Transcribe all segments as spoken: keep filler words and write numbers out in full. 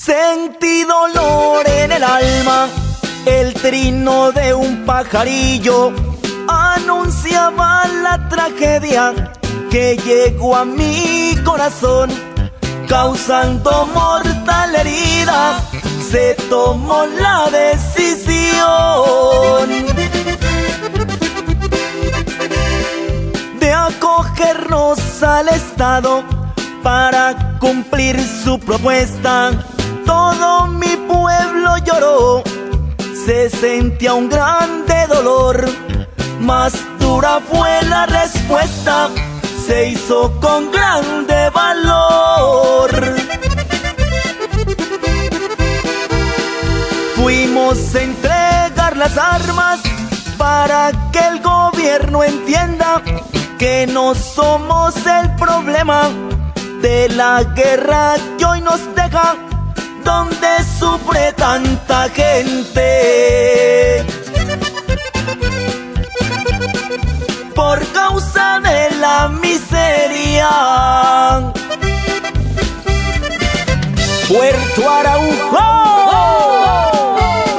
Sentí dolor en el alma, el trino de un pajarillo anunciaba la tragedia que llegó a mi corazón, causando mortal herida. Se tomó la decisión de acogernos al Estado para cumplir su propuesta. Todo mi pueblo lloró, se sentía un grande dolor, más dura fue la respuesta, se hizo con grande valor. Fuimos a entregar las armas para que el gobierno entienda que no somos el problema de la guerra que hoy nos deja, donde sufre tanta gente por causa de la miseria. Puerto Araujo.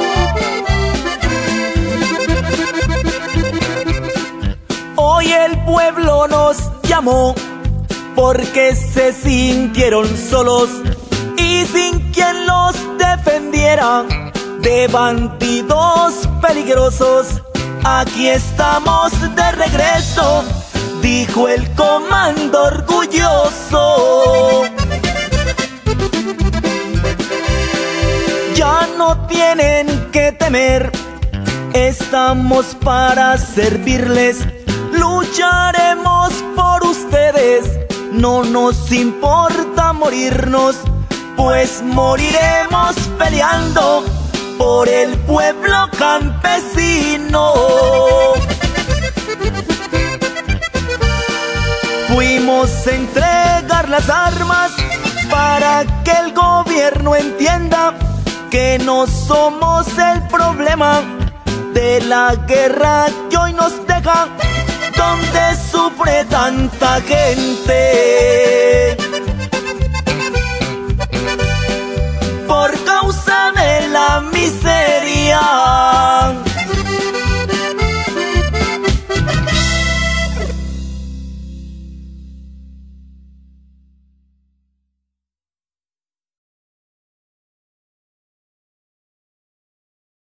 Hoy el pueblo nos llamó porque se sintieron solos y sin quien los defendiera de bandidos peligrosos. Aquí estamos de regreso, dijo el comando orgulloso. Ya no tienen que temer, estamos para servirles. Lucharemos por ustedes, no nos importa morirnos, pues moriremos peleando por el pueblo campesino. Fuimos a entregar las armas para que el gobierno entienda que no somos el problema de la guerra que hoy nos deja, donde sufre tanta gente.